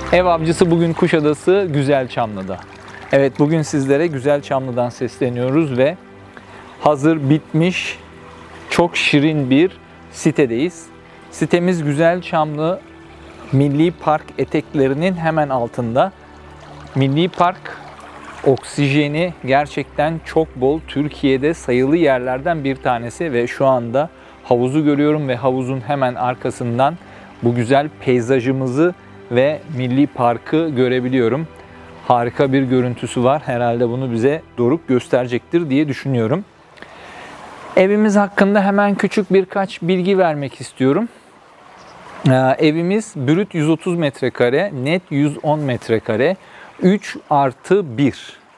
Ev avcısı bugün Kuşadası Güzelçamlı'da. Evet, bugün sizlere Güzelçamlı'dan sesleniyoruz ve hazır bitmiş çok şirin bir sitedeyiz. Sitemiz Güzelçamlı Milli Park eteklerinin hemen altında. Milli Park oksijeni gerçekten çok bol. Türkiye'de sayılı yerlerden bir tanesi ve şu anda havuzu görüyorum ve havuzun hemen arkasından bu güzel peyzajımızı ve Milli Park'ı görebiliyorum. Harika bir görüntüsü var. Herhalde bunu bize Doruk gösterecektir diye düşünüyorum. Evimiz hakkında hemen küçük birkaç bilgi vermek istiyorum. Evimiz brüt 130 metrekare, net 110 metrekare, 3+1.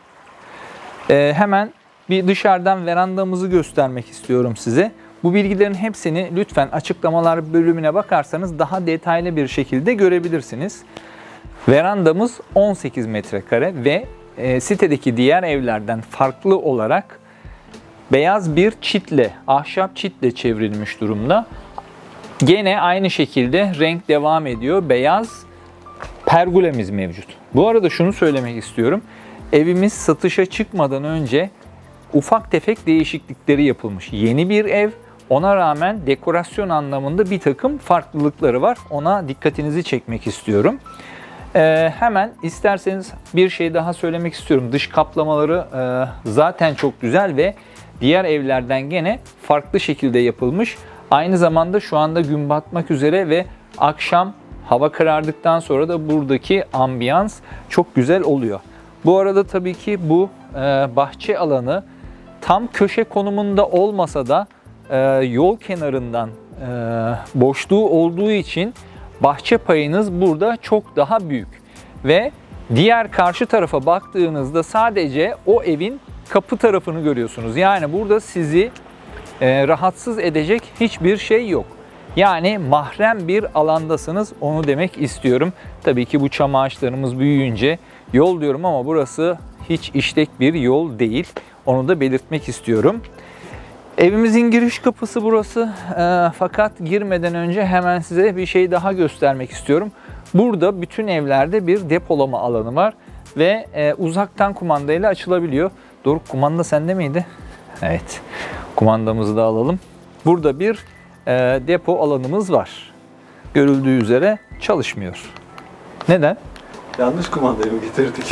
Hemen bir dışarıdan verandamızı göstermek istiyorum size. Bu bilgilerin hepsini lütfen açıklamalar bölümüne bakarsanız daha detaylı bir şekilde görebilirsiniz. Verandamız 18 metrekare ve sitedeki diğer evlerden farklı olarak beyaz bir çitle, ahşap çitle çevrilmiş durumda. Gene aynı şekilde renk devam ediyor. Beyaz pergolemiz mevcut. Bu arada şunu söylemek istiyorum. Evimiz satışa çıkmadan önce ufak tefek değişiklikleri yapılmış. Yeni bir ev. Ona rağmen dekorasyon anlamında bir takım farklılıkları var. Ona dikkatinizi çekmek istiyorum. Hemen isterseniz bir şey daha söylemek istiyorum. Dış kaplamaları zaten çok güzel ve diğer evlerden gene farklı şekilde yapılmış. Aynı zamanda şu anda gün batmak üzere ve akşam hava karardıktan sonra da buradaki ambiyans çok güzel oluyor. Bu arada tabii ki bu bahçe alanı tam köşe konumunda olmasa da yol kenarından boşluğu olduğu için bahçe payınız burada çok daha büyük. Ve diğer karşı tarafa baktığınızda sadece o evin kapı tarafını görüyorsunuz. Yani burada sizi rahatsız edecek hiçbir şey yok. Yani mahrem bir alandasınız, onu demek istiyorum. Tabii ki bu çam ağaçlarımız büyüyünce yol diyorum ama burası hiç işlek bir yol değil. Onu da belirtmek istiyorum. Evimizin giriş kapısı burası. Fakat girmeden önce hemen size bir şey daha göstermek istiyorum. Burada bütün evlerde bir depolama alanı var ve uzaktan kumandayla açılabiliyor. Doruk, kumanda sende miydi? Evet. Kumandamızı da alalım. Burada bir depo alanımız var. Görüldüğü üzere çalışmıyor. Neden? Yanlış kumandayı mı getirdik?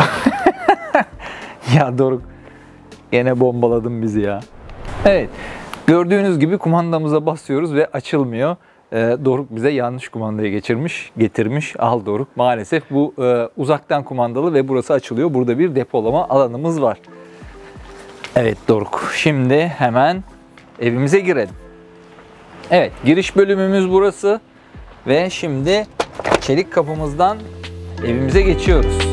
Ya Doruk, gene bombaladın bizi ya. Evet, gördüğünüz gibi kumandamıza basıyoruz ve açılmıyor. Doruk bize yanlış kumandayı getirmiş. Al Doruk. Maalesef bu uzaktan kumandalı ve burası açılıyor. Burada bir depolama alanımız var. Evet Doruk, şimdi hemen evimize girelim. Evet, giriş bölümümüz burası ve şimdi çelik kapımızdan evimize geçiyoruz.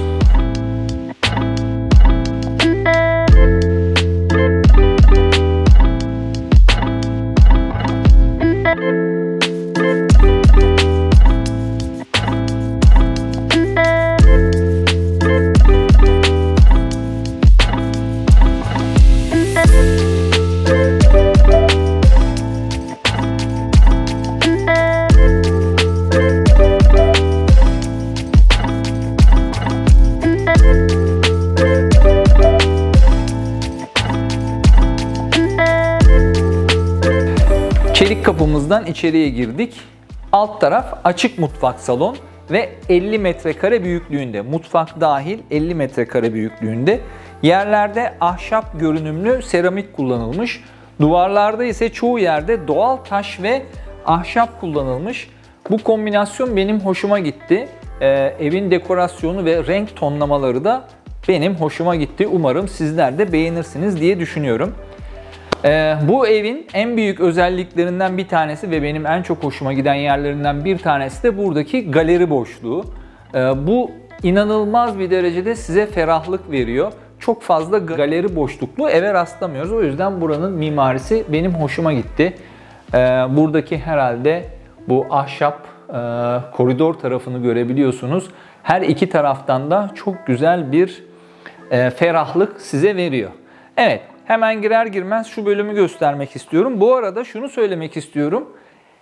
Çelik kapımızdan içeriye girdik. Alt taraf açık mutfak salon ve 50 metrekare büyüklüğünde. Mutfak dahil 50 metrekare büyüklüğünde. Yerlerde ahşap görünümlü seramik kullanılmış. Duvarlarda ise çoğu yerde doğal taş ve ahşap kullanılmış. Bu kombinasyon benim hoşuma gitti. Evin dekorasyonu ve renk tonlamaları da benim hoşuma gitti. Umarım sizler de beğenirsiniz diye düşünüyorum. Bu evin en büyük özelliklerinden bir tanesi ve benim en çok hoşuma giden yerlerinden bir tanesi de buradaki galeri boşluğu. Bu inanılmaz bir derecede size ferahlık veriyor. Çok fazla galeri boşluklu eve rastlamıyoruz. O yüzden buranın mimarisi benim hoşuma gitti. Buradaki herhalde bu ahşap koridor tarafını görebiliyorsunuz. Her iki taraftan da çok güzel bir ferahlık size veriyor. Evet. Hemen girer girmez şu bölümü göstermek istiyorum. Bu arada şunu söylemek istiyorum.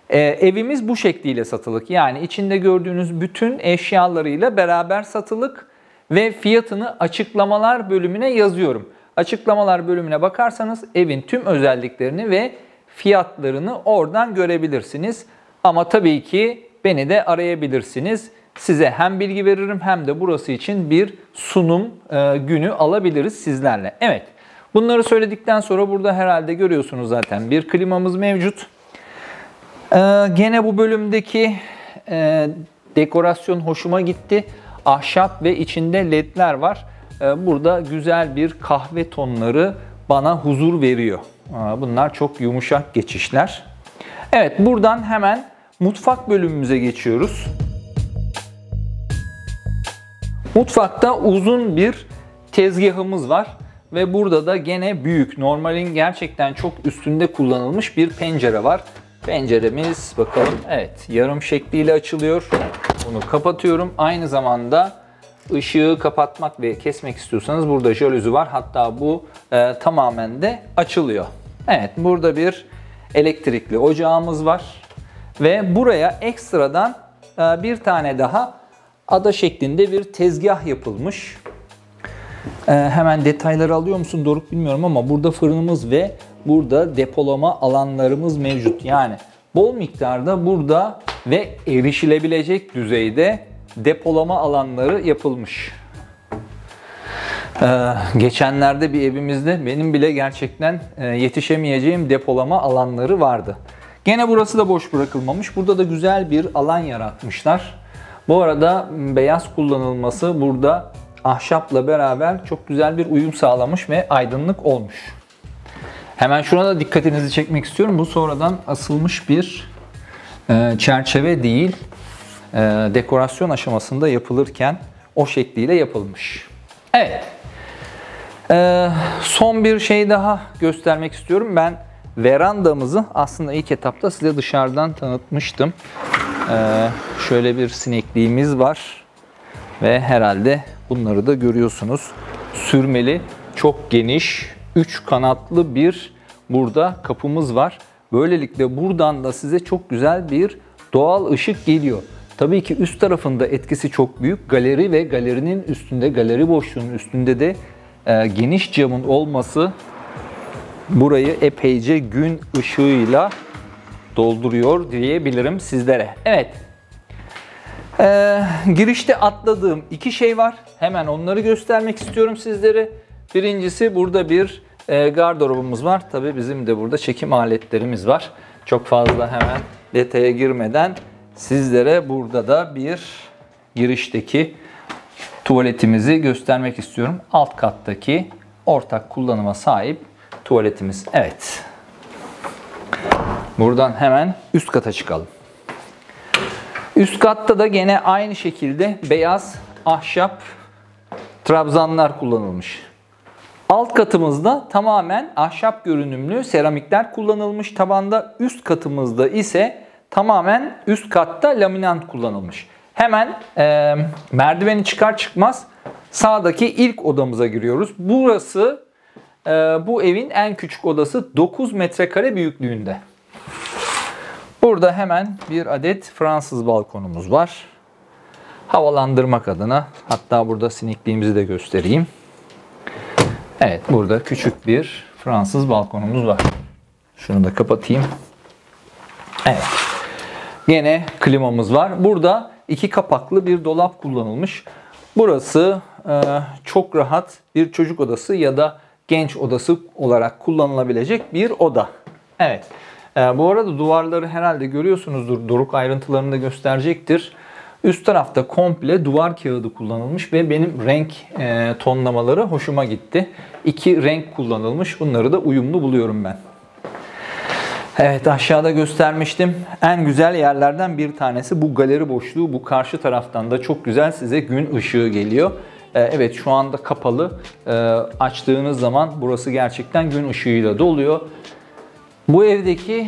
Evimiz bu şekliyle satılık. Yani içinde gördüğünüz bütün eşyalarıyla beraber satılık ve fiyatını açıklamalar bölümüne yazıyorum. Açıklamalar bölümüne bakarsanız evin tüm özelliklerini ve fiyatlarını oradan görebilirsiniz. Ama tabii ki beni de arayabilirsiniz. Size hem bilgi veririm hem de burası için bir sunum günü alabiliriz sizlerle. Evet, bunları söyledikten sonra burada herhalde görüyorsunuz zaten bir klimamız mevcut. Gene bu bölümdeki dekorasyon hoşuma gitti. Ahşap ve içinde ledler var. Burada güzel bir kahve tonları bana huzur veriyor. Bunlar çok yumuşak geçişler. Evet, buradan hemen mutfak bölümümüze geçiyoruz. Mutfakta uzun bir tezgahımız var ve burada da gene büyük, normalin gerçekten çok üstünde kullanılmış bir pencere var. Penceremiz bakalım, evet, yarım şekliyle açılıyor. Bunu kapatıyorum. Aynı zamanda ışığı kapatmak ve kesmek istiyorsanız burada jalüzi var. Hatta bu tamamen de açılıyor. Evet, burada bir elektrikli ocağımız var. Ve buraya ekstradan bir tane daha ada şeklinde bir tezgah yapılmış. Hemen detayları alıyor musun Doruk bilmiyorum ama burada fırınımız ve burada depolama alanlarımız mevcut. Yani bol miktarda burada ve erişilebilecek düzeyde depolama alanları yapılmış. Geçenlerde bir evimizde benim bile gerçekten yetişemeyeceğim depolama alanları vardı. Gene burası da boş bırakılmamış. Burada da güzel bir alan yaratmışlar. Bu arada beyaz kullanılması burada ahşapla beraber çok güzel bir uyum sağlamış ve aydınlık olmuş. Hemen şuna da dikkatinizi çekmek istiyorum. Bu sonradan asılmış bir çerçeve değil. Dekorasyon aşamasında yapılırken o şekliyle yapılmış. Evet. Son bir şey daha göstermek istiyorum. Ben verandamızı aslında ilk etapta size dışarıdan tanıtmıştım. Şöyle bir sinekliğimiz var. Ve herhalde bunları da görüyorsunuz. Sürmeli, çok geniş, 3 kanatlı bir burada kapımız var. Böylelikle buradan da size çok güzel bir doğal ışık geliyor. Tabii ki üst tarafında etkisi çok büyük. Galeri ve galerinin üstünde, galeri boşluğunun üstünde de geniş camın olması burayı epeyce gün ışığıyla dolduruyor diyebilirim sizlere. Evet. Girişte atladığım iki şey var. Hemen onları göstermek istiyorum sizlere. Birincisi burada bir gardırobumuz var. Tabii bizim de burada çekim aletlerimiz var. Çok fazla hemen detaya girmeden sizlere burada da bir girişteki tuvaletimizi göstermek istiyorum. Alt kattaki ortak kullanıma sahip tuvaletimiz. Evet. Buradan hemen üst kata çıkalım. Üst katta da gene aynı şekilde beyaz ahşap trabzanlar kullanılmış. Alt katımızda tamamen ahşap görünümlü seramikler kullanılmış tabanda. Üst katımızda ise tamamen üst katta laminant kullanılmış. Hemen merdiveni çıkar çıkmaz sağdaki ilk odamıza giriyoruz. Burası bu evin en küçük odası, 9 metrekare büyüklüğünde. Burada hemen bir adet Fransız balkonumuz var. Havalandırmak adına, hatta burada sinekliğimizi de göstereyim. Evet, burada küçük bir Fransız balkonumuz var. Şunu da kapatayım. Evet. Yine klimamız var. Burada iki kapaklı bir dolap kullanılmış. Burası çok rahat bir çocuk odası ya da genç odası olarak kullanılabilecek bir oda. Evet. Bu arada duvarları herhalde görüyorsunuzdur. Doruk ayrıntılarını da gösterecektir. Üst tarafta komple duvar kağıdı kullanılmış ve benim renk tonlamaları hoşuma gitti. İki renk kullanılmış. Bunları da uyumlu buluyorum ben. Evet, aşağıda göstermiştim. En güzel yerlerden bir tanesi bu galeri boşluğu. Bu karşı taraftan da çok güzel size gün ışığı geliyor. Evet, şu anda kapalı. Açtığınız zaman burası gerçekten gün ışığıyla doluyor. Bu evdeki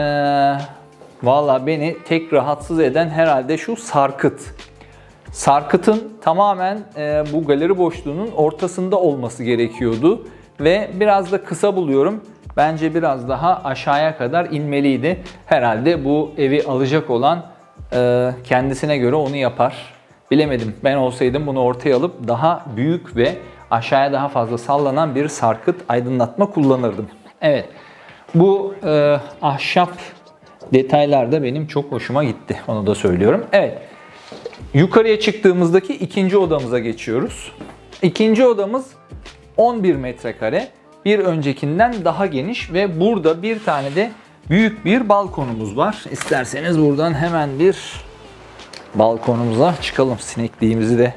valla beni tek rahatsız eden herhalde şu sarkıt. Sarkıtın tamamen bu galeri boşluğunun ortasında olması gerekiyordu. Ve biraz da kısa buluyorum. bence biraz daha aşağıya kadar inmeliydi. Herhalde bu evi alacak olan kendisine göre onu yapar. Bilemedim. Ben olsaydım bunu ortaya alıp daha büyük ve aşağıya daha fazla sallanan bir sarkıt aydınlatma kullanırdım. Evet. Bu ahşap detaylar da benim çok hoşuma gitti. Onu da söylüyorum. Evet. Yukarıya çıktığımızdaki ikinci odamıza geçiyoruz. İkinci odamız 11 metrekare. Bir öncekinden daha geniş ve burada bir tane de büyük bir balkonumuz var. İsterseniz buradan hemen bir balkonumuza çıkalım. Sinekliğimizi de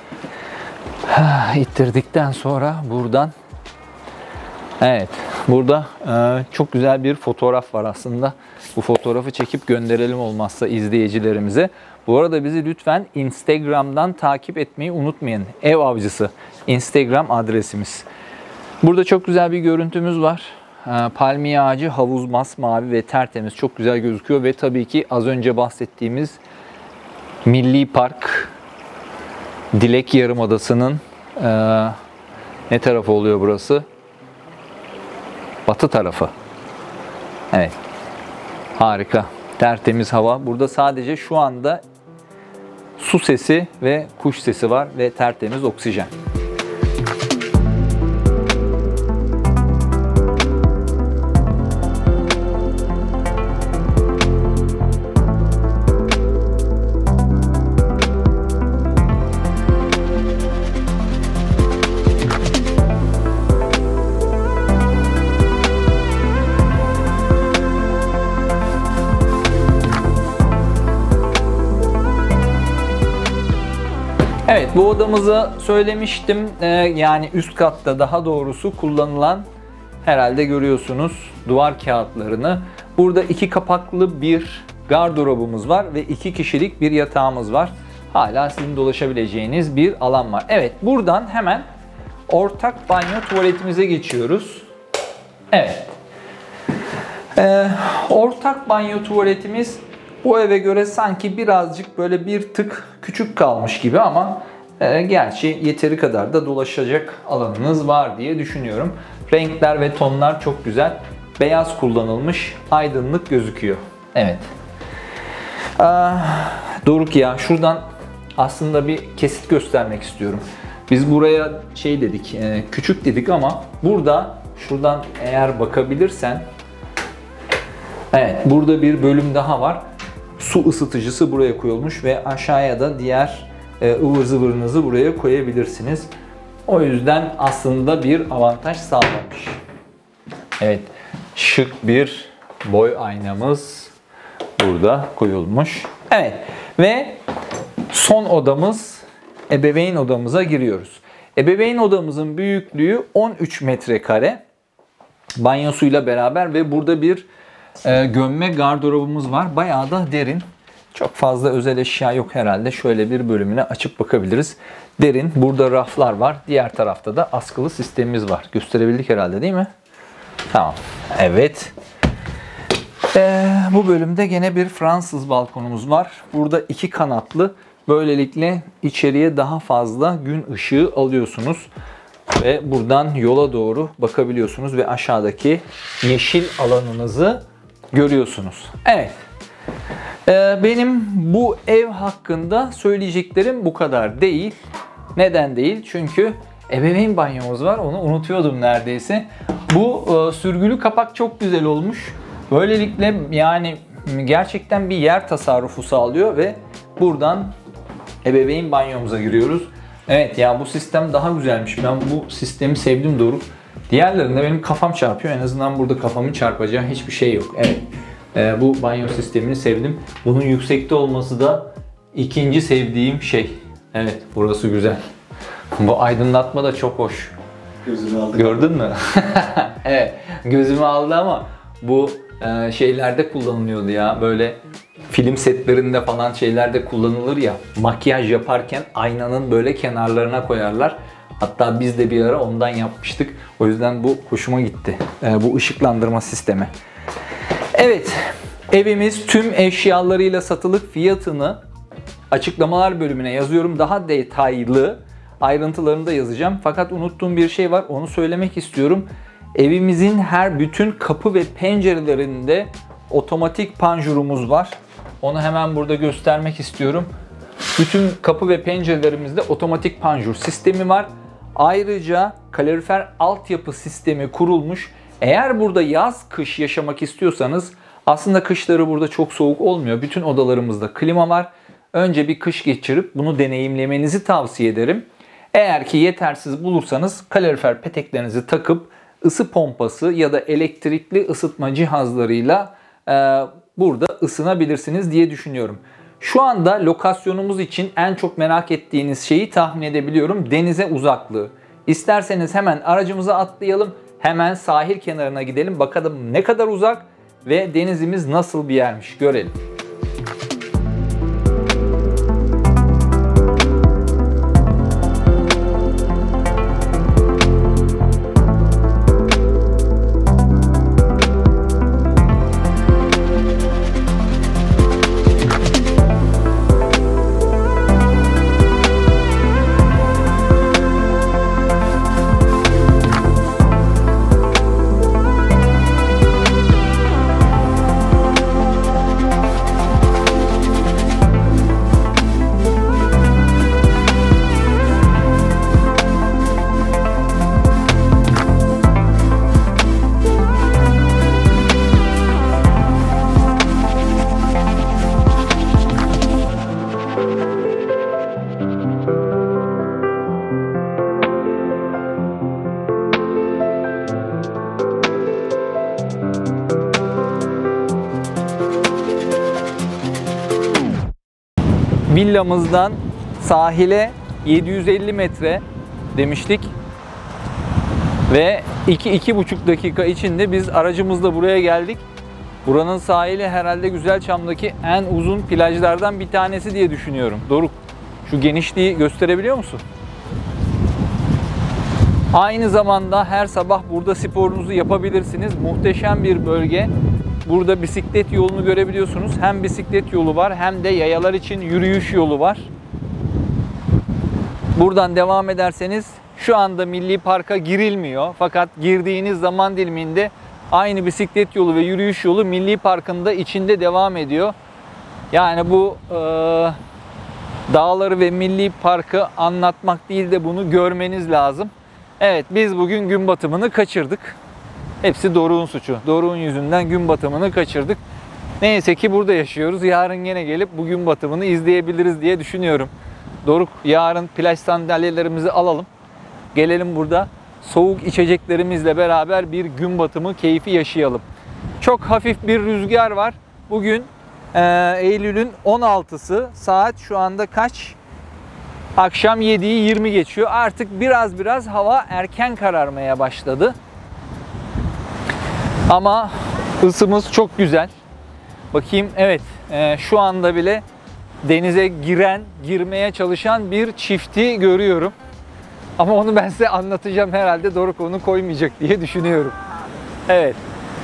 ittirdikten sonra buradan. Evet, burada çok güzel bir fotoğraf var aslında. Bu fotoğrafı çekip gönderelim olmazsa izleyicilerimize. Bu arada bizi lütfen Instagram'dan takip etmeyi unutmayın. Ev Avcısı Instagram adresimiz. Burada çok güzel bir görüntümüz var. Palmiye ağacı, havuz masmavi ve tertemiz. Çok güzel gözüküyor ve tabii ki az önce bahsettiğimiz Milli Park Dilek Yarımadası'nın ne tarafı oluyor burası? Batı tarafı. Evet. Harika. Tertemiz hava. Burada sadece şu anda su sesi ve kuş sesi var ve tertemiz oksijen. Evet, bu odamızı söylemiştim. Yani üst katta daha doğrusu kullanılan, herhalde görüyorsunuz, duvar kağıtlarını. Burada 2 kapaklı bir gardırobumuz var ve 2 kişilik bir yatağımız var. Hala sizin dolaşabileceğiniz bir alan var. Evet, buradan hemen ortak banyo tuvaletimize geçiyoruz. Evet. Ortak banyo tuvaletimiz bu eve göre sanki birazcık böyle bir tık küçük kalmış gibi ama gerçi yeteri kadar da dolaşacak alanınız var diye düşünüyorum. Renkler ve tonlar çok güzel. Beyaz kullanılmış, aydınlık gözüküyor. Evet. Doruk ya, şuradan aslında bir kesit göstermek istiyorum. Biz buraya şey dedik, küçük dedik ama burada, şuradan eğer bakabilirsen, evet, burada bir bölüm daha var. Su ısıtıcısı buraya koyulmuş ve aşağıya da diğer ıvır zıvırınızı buraya koyabilirsiniz. O yüzden aslında bir avantaj sağlamış. Evet, şık bir boy aynamız burada koyulmuş. Evet ve son odamız, ebeveyn odamıza giriyoruz. Ebeveyn odamızın büyüklüğü 13 metrekare. Banyosuyla beraber ve burada bir gömme gardırobumuz var. Bayağı da derin. Çok fazla özel eşya yok herhalde. Şöyle bir bölümüne açıp bakabiliriz. Derin. Burada raflar var. Diğer tarafta da askılı sistemimiz var. Gösterebildik herhalde değil mi? Tamam. Evet. Bu bölümde gene bir Fransız balkonumuz var. Burada 2 kanatlı. Böylelikle içeriye daha fazla gün ışığı alıyorsunuz. Ve buradan yola doğru bakabiliyorsunuz ve aşağıdaki yeşil alanınızı görüyorsunuz. Evet. Benim bu ev hakkında söyleyeceklerim bu kadar değil. Neden değil? Çünkü ebeveyn banyomuz var. Onu unutuyordum neredeyse. Bu sürgülü kapak çok güzel olmuş. Böylelikle yani gerçekten bir yer tasarrufu sağlıyor ve buradan ebeveyn banyomuza giriyoruz. Evet ya, bu sistem daha güzelmiş. Ben bu sistemi sevdim Doruk. Diğerlerinde benim kafam çarpıyor. En azından burada kafamın çarpacağı hiçbir şey yok. Evet. Bu banyo sistemini sevdim. Bunun yüksekte olması da ikinci sevdiğim şey. Evet, burası güzel. Bu aydınlatma da çok hoş. Gözümü aldı. Gördün mü? Evet, gözümü aldı ama bu şeylerde kullanılıyordu ya. Böyle film setlerinde falan şeylerde kullanılır ya. Makyaj yaparken aynanın böyle kenarlarına koyarlar. Hatta biz de bir ara ondan yapmıştık. O yüzden bu hoşuma gitti. Bu ışıklandırma sistemi. Evet, evimiz tüm eşyalarıyla satılık, fiyatını açıklamalar bölümüne yazıyorum. Daha detaylı ayrıntılarını da yazacağım. Fakat unuttuğum bir şey var, onu söylemek istiyorum. Evimizin bütün kapı ve pencerelerinde otomatik panjurumuz var. Onu hemen burada göstermek istiyorum. Bütün kapı ve pencerelerimizde otomatik panjur sistemi var. Ayrıca kalorifer altyapı sistemi kurulmuş. Eğer burada yaz kış yaşamak istiyorsanız, aslında kışları burada çok soğuk olmuyor. Bütün odalarımızda klima var. Önce bir kış geçirip bunu deneyimlemenizi tavsiye ederim. Eğer ki yetersiz bulursanız kalorifer peteklerinizi takıp ısı pompası ya da elektrikli ısıtma cihazlarıyla burada ısınabilirsiniz diye düşünüyorum. Şu anda lokasyonumuz için en çok merak ettiğiniz şeyi tahmin edebiliyorum. Denize uzaklığı. İsterseniz hemen aracımıza atlayalım. Hemen sahil kenarına gidelim. Bakalım ne kadar uzak ve denizimiz nasıl bir yermiş görelim. Villamızdan sahile 750 metre demiştik ve 2-2,5 dakika içinde biz aracımızla buraya geldik. Buranın sahili herhalde Güzelçam'daki en uzun plajlardan bir tanesi diye düşünüyorum. Doruk, şu genişliği gösterebiliyor musun? Aynı zamanda her sabah burada sporunuzu yapabilirsiniz. Muhteşem bir bölge. Burada bisiklet yolunu görebiliyorsunuz. Hem bisiklet yolu var hem de yayalar için yürüyüş yolu var. Buradan devam ederseniz şu anda Milli Park'a girilmiyor. Fakat girdiğiniz zaman diliminde aynı bisiklet yolu ve yürüyüş yolu Milli Park'ın da içinde devam ediyor. Yani bu dağları ve Milli Park'ı anlatmak değil de bunu görmeniz lazım. Evet, biz bugün gün batımını kaçırdık. Hepsi Doruk'un suçu. Doruk'un yüzünden gün batımını kaçırdık. Neyse ki burada yaşıyoruz. Yarın yine gelip bu gün batımını izleyebiliriz diye düşünüyorum. Doruk, yarın plaj sandalyelerimizi alalım. Gelelim burada soğuk içeceklerimizle beraber bir gün batımı keyfi yaşayalım. Çok hafif bir rüzgar var. Bugün Eylül'ün 16'sı. Saat şu anda kaç? Akşam 7'yi 20 geçiyor. Artık biraz hava erken kararmaya başladı. Ama ısımız çok güzel. Bakayım, evet, şu anda bile denize girmeye çalışan bir çifti görüyorum. Ama onu ben size anlatacağım herhalde. Doruk onu koymayacak diye düşünüyorum. Evet.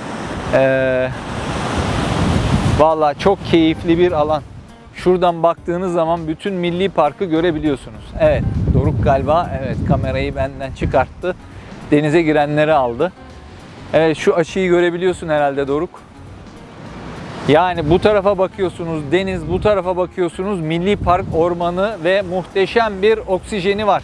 Vallahi çok keyifli bir alan. Şuradan baktığınız zaman bütün Milli Park'ı görebiliyorsunuz. Evet, Doruk galiba kamerayı benden çıkarttı. Denize girenleri aldı. Evet, şu açıyı görebiliyorsun herhalde Doruk. Yani bu tarafa bakıyorsunuz deniz, bu tarafa bakıyorsunuz Milli Park ormanı ve muhteşem bir oksijeni var.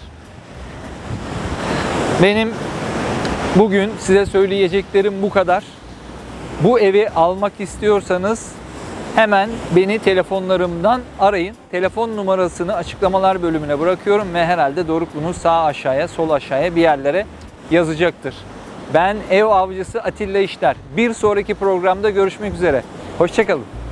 Benim bugün size söyleyeceklerim bu kadar. Bu evi almak istiyorsanız hemen beni telefonlarımdan arayın. Telefon numarasını açıklamalar bölümüne bırakıyorum ve herhalde Doruk bunu sağ aşağıya, sol aşağıya bir yerlere yazacaktır. Ben ev avcısı Atilla İşler. Bir sonraki programda görüşmek üzere. Hoşça kalın.